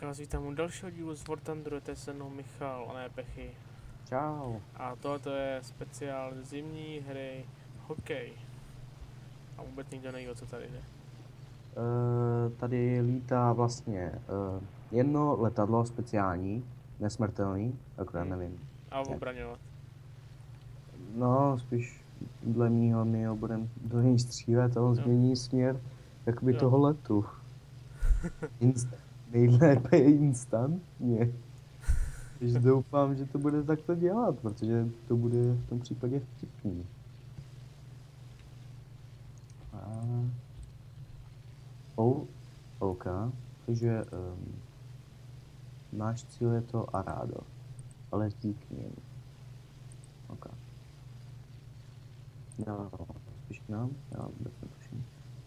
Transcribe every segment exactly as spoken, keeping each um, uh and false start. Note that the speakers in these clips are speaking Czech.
vás vítám u dalšího dílu z War Thunderu, to je se mnou Michal, a ne Pechy. Čau. A tohle je speciál zimní hry hokej. A vůbec nikdo neví, o co tady jde. Uh, tady lítá vlastně uh, jedno letadlo speciální, nesmrtelný, akorát Hmm. nevím. A jak. obraňovat. No, spíš dle mýho my ho budeme do něj střílet a on Jo. změní směr jakoby Jo. toho letu. Inst- nejlépe je instantně. Takže doufám, že to bude takto dělat, protože to bude v tom případě vtipný. A... Oh, OK, takže um, náš cíl je to Arado, ale letí k němu. OK. No, spíš k nám? Já vůbec netuším.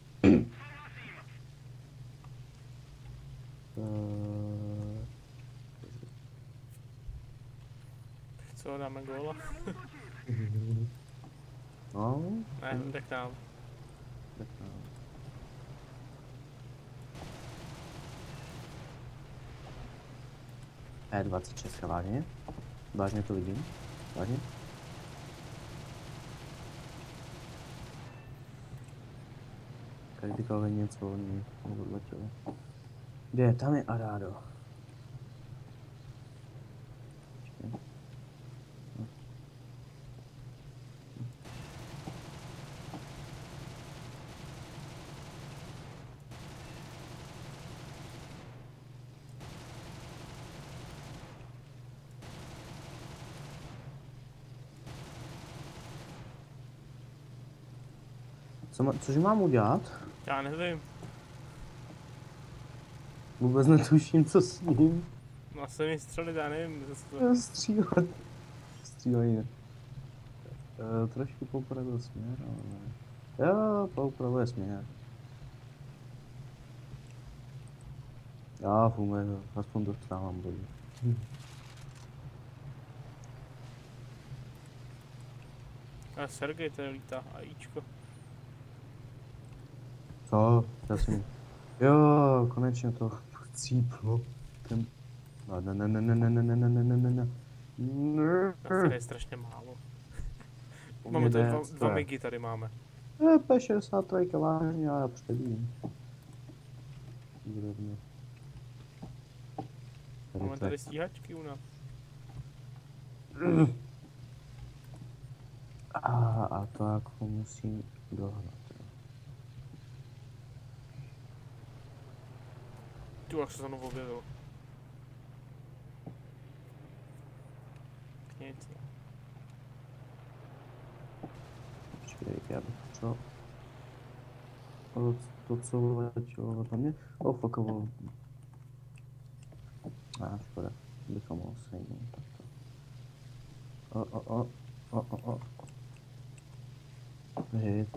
uh, Co, dáme góla? no, Ne, jde k nám. tak no. E dvacet šest, vážně? Vážně to vidím? Vážně? Kdyby něco od ní odletělo. Kde? Tam je Arado. Počkej. No. Co ma, cože mám udělat? Já nevím. Vůbec netuším, co s ním. No se mi střelit, já nevím, co to... Jo, střílet. Střílej. Uh, trošku poupravil směr, ale... Jo, poupravuje směr. Já funguje to, aspoň dostávám body. Hm. A Sergej tady lítá, a Ičko. Co? Já jsem... Jo, konečně to cíplo. Ten... No, ne, ne, ne, ne, ne, ne, ne, ne, ne, ne, ne. Tady je strašně málo. Máme tady dva, dva migy, tady máme. P šedesát tři, vážně, já předím. Máme tady stíhačky u nás. A, a to jako musím dohnat. Tu, jak se znovu objevil. Nic. Počkej, já bych potřeboval... To, co letělo na mě? Oh, fuck, oh. A, škoda. Bychom mohl sejmout takto. O, o, o. O, o, o. Hit.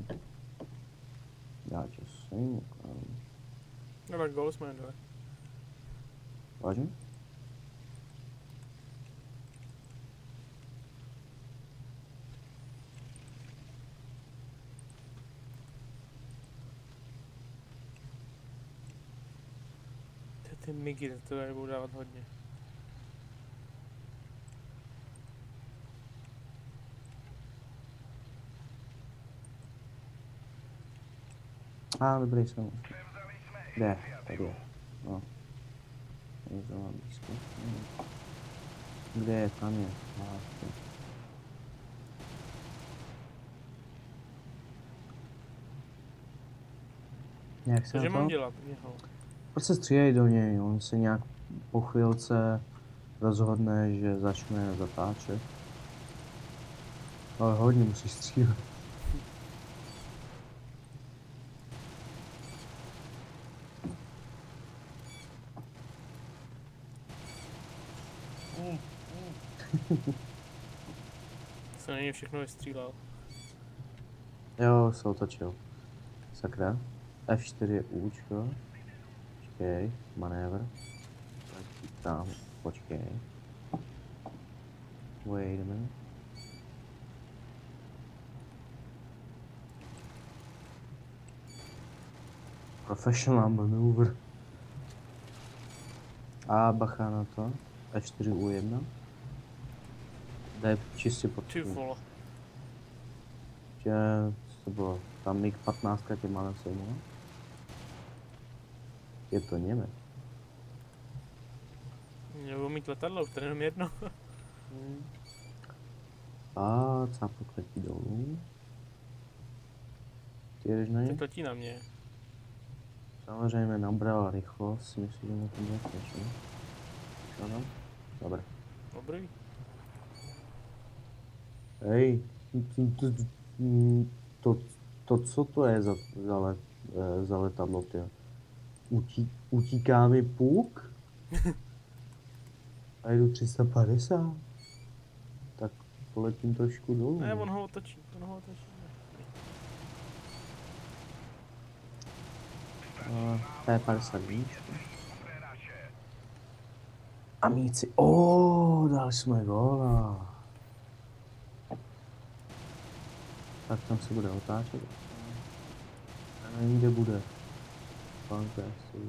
Já tě sejmu, kámo. No tak gól jsme nedali. Vážně? Ty, ty migy, to tady budou dávat hodně. A, dobrý jsem. Kde? Tady je. No. Je to mám blízko. Kde je? Tam je. Aha, nějak se Cože na mám to? dělat? Něho. Prostě střílej do něj, on se nějak po chvilce rozhodne, že začne zatáčet. Ale hodně musíš střílet. Jsem na něj všechno vystřílel. Jo, se otočil. Sakra. F čtyři je Učko. Počkej, manévr. Tam, počkej. Wait a minute. Professional maneuver. A bacha na to. E čtyři U jedna. Jde čistě pod Ty vole. Že, co to bylo? Tam mig patnáct tě má na sebou. Je to Němec. Nebudu mít letadlo, to je jenom jedno. Hmm. A cápek letí dolů. Ty jedeš na ně? Teď letí na mě. Samozřejmě nabral rychlost, myslím, že mu to nekneš, ne? Ano? Dobré. Dobrý. Hej, to, to, to co to je za, za, let, za letadlo, ty? Utí, utíká mi puk? A jdu tři sta padesát. Tak poletím trošku dolů. Ne, on ho otočí, on ho otočí. P padesát víc. Amici, oh, dali jsme góla. Tak tam se bude otáčet. A nevím, kde bude. Pan P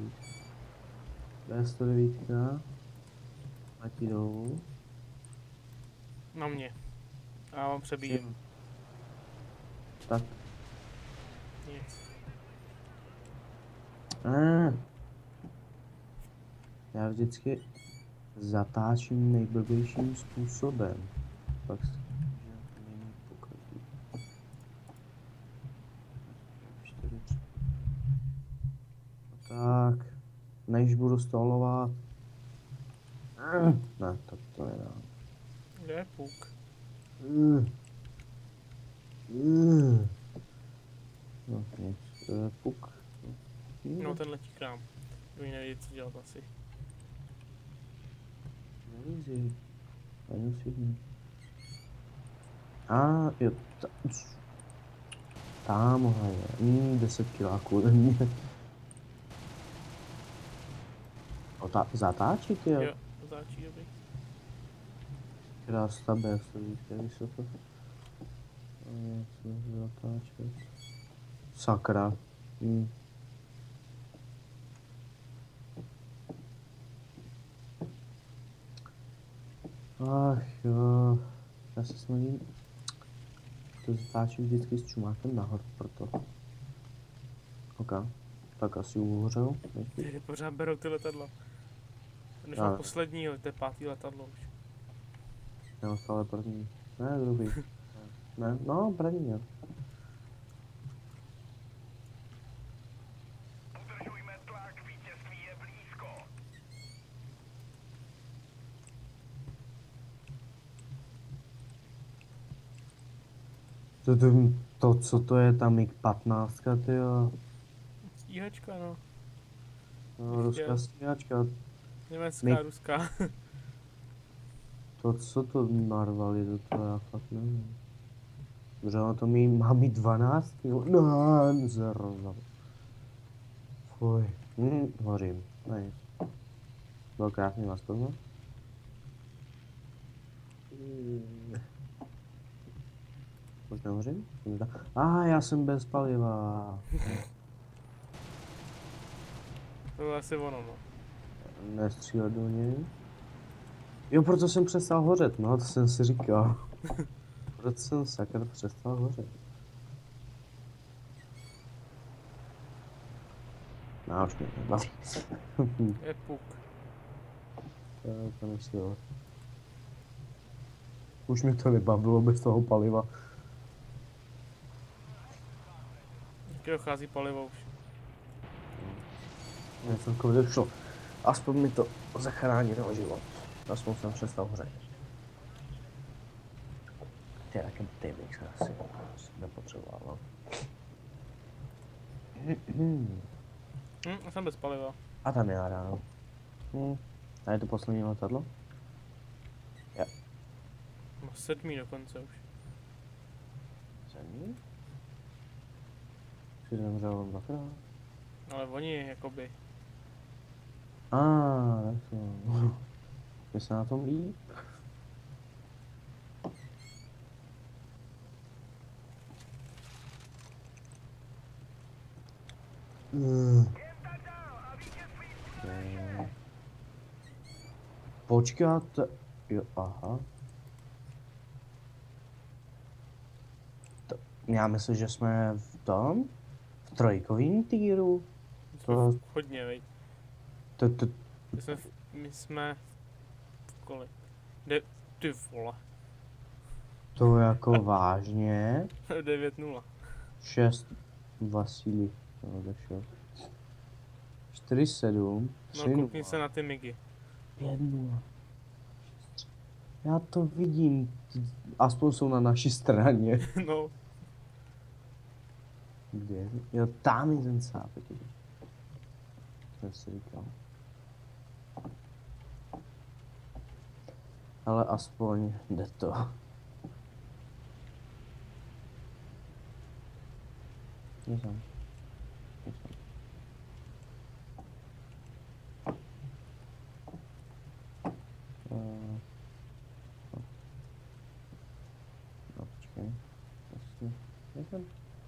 sto devět. Letí dolů. Na mě. A já vám přebíjím. Tak. Nic. Ah. Já vždycky zatáčím nejblbějším způsobem. Pak se není pokazí. čtyři, tři. Tak, než budu stolovat. Ne, tak to nedá. Kde je puk? Mm. Mm. No nic, uh, puk. No ten letí k nám. Oni nevědí, co dělat asi. Nelízi. Ani si jdem. A jo, ta, tamhle je. Mm, deset kiláků ode mě. Ota, zatáčit jo? Jo, zatáčí, dobrý. Krásta B, víte, vysoko. Co zatáčet? Sakra. Hmm. Ach jo, já se snažím to zatáčím vždycky s čumákem nahoru, proto. Ok, tak asi uhořel. Ty pořád berou ty letadla. Než mám poslední, to je pátý letadlo už. Já stále první. Ne, druhý. Ne, no, první, jo. Udržujme tlak, vítězství je blízko. To, to, to, co to je, tam mig patnáct, tyjo. Stíhačka, no. No, ruská stíhačka. Německá, Mig... ruská. To, co to narvali do toho, já fakt nevím. Že ono to mý, má mít dvanáct, jo? No, zrovna. Fuj. Hm, hořím. No nic. Bylo krásný vás tohle. Už nehořím? A ah, já jsem bez paliva. To bylo asi ono, no. Nestřílet do něj. Jo, proto jsem přestal hořet, no, to jsem si říkal. Proto jsem sakra přestal hořet. No, už mě nebaví. Je puk. To, to nešlo. Už mě to nebavilo bez toho paliva. Taky dochází palivo už. Mě celkově došlo. Aspoň mi to zachránilo život. Aspoň jsem přestal hořet. Ty jaký ty bych se asi nepotřeboval, no. Hm, já jsem bez paliva. A tam je ráno. Hm. A je to poslední letadlo? Jo. No sedmý dokonce už. Sedmý? Jsi zemřel dvakrát? Ale oni jakoby. A, tak to. Je se na tom líp? Mm. Počkat, jo, aha. To, já myslím, že jsme v tom, v trojkovým týru. My jsme To, v hodně, veď. to, to, My jsme, v, my jsme v kolik? De, ty vole. to jako vážně. devět nula. šest Vasily, no, odešel. čtyři sedm, No tři koukni se na ty migy. pět nula. Já to vidím, aspoň jsou na naší straně. No, Kde je? Jo, tam je ten sápek. Jsem si říkal. Ale aspoň jde to. Je tam. Je tam. Uh, no, počkej. Vlastně. Je tam.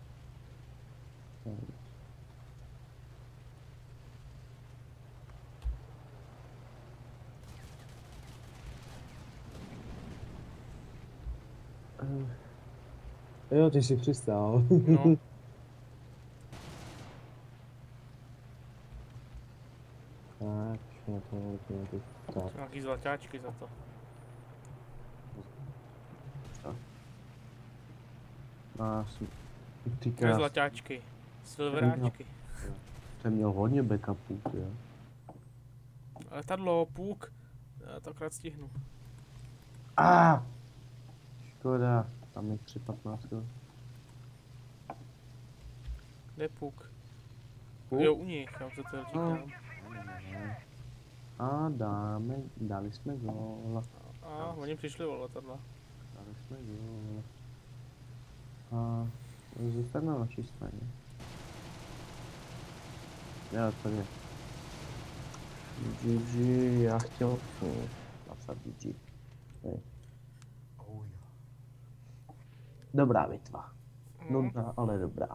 Uh, jo, ty jsi přistál. no. Tak, na to můžeme ty tak. Nějaký zlatáčky za to. A jsem... Ty To je krás, zlatáčky. Silveráčky. jsem měl hodně backupů, jo. Letadlo, půk. Já to akorát stihnu. Ah! Škoda, tam je tři patnáct. Kde je půk? Půk? Jo, u nich, já se to No. říkám. A dáme, dali jsme gól. A oni přišli o letadla. Dali jsme gól. A zůstane na naší straně. Já tady. G G, já chtěl hm, napsat G G. Hej. Oh, jo. Dobrá bitva. No, Dobrá, ale dobrá.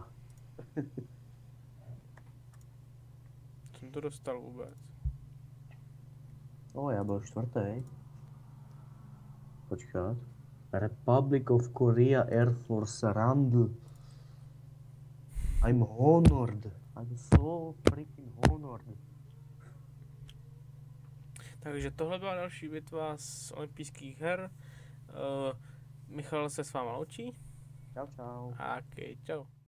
jsem to dostal vůbec. O, já byl čtvrtý. Počkat. Republic of Korea Air Force Randall. I'm honored. I'm so freaking honored. Takže tohle byla další bitva z olympijských her. Uh, Michal se s váma loučí. Čau, čau. A okay, čau.